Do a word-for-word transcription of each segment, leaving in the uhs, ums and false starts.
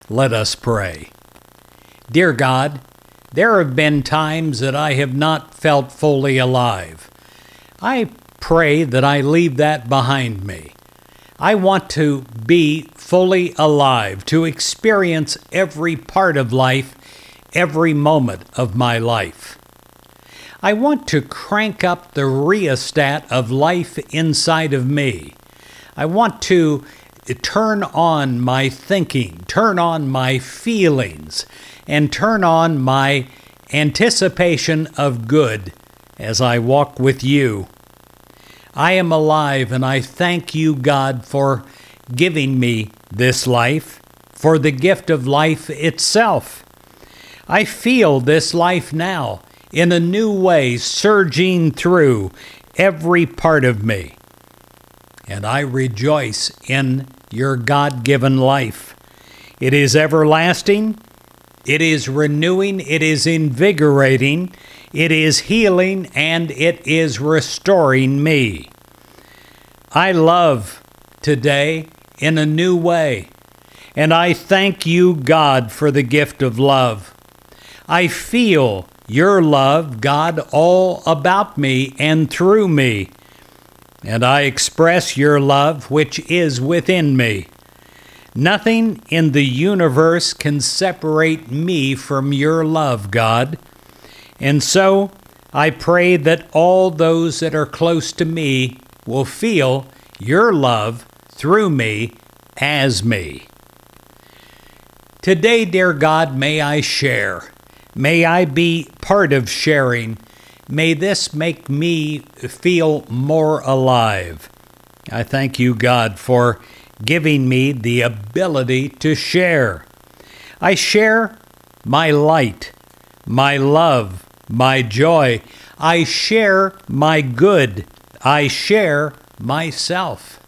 Let us pray. Dear God, there have been times that I have not felt fully alive. I pray that I leave that behind me. I want to be fully alive, to experience every part of life, every moment of my life. I want to crank up the rheostat of life inside of me. I want to turn on my thinking, turn on my feelings, and turn on my anticipation of good as I walk with you. I am alive, and I thank you, God, for giving me this life, for the gift of life itself. I feel this life now in a new way surging through every part of me, and I rejoice in your God-given life. It is everlasting, it is renewing, it is invigorating, it is healing, and it is restoring me. I love today in a new way, and I thank you, God, for the gift of love. I feel your love, God, all about me and through me, and I express your love which is within me. Nothing in the universe can separate me from your love, God. And so I pray that all those that are close to me will feel your love through me as me. Today, dear God, may I share. May I be part of sharing. May this make me feel more alive. I thank you, God, for giving me the ability to share. I share my light, my love, my joy. I share my good. I share myself.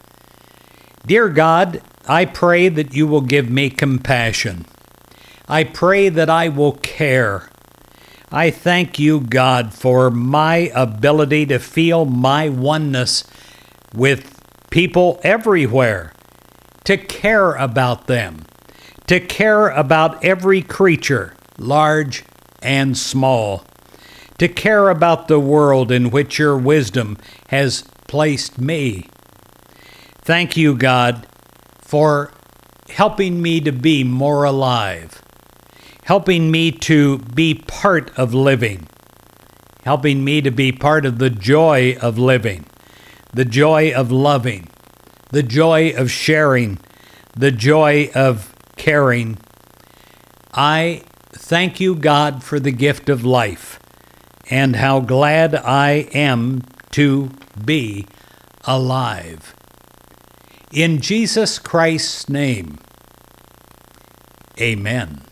Dear God, I pray that you will give me compassion. I pray that I will care. I thank you, God, for my ability to feel my oneness with people everywhere, to care about them, to care about every creature, large and small, to care about the world in which your wisdom has placed me. Thank you, God, for helping me to be more alive, helping me to be part of living, helping me to be part of the joy of living, the joy of loving, the joy of sharing, the joy of caring. I thank you, God, for the gift of life, and how glad I am to be alive. In Jesus Christ's name, amen.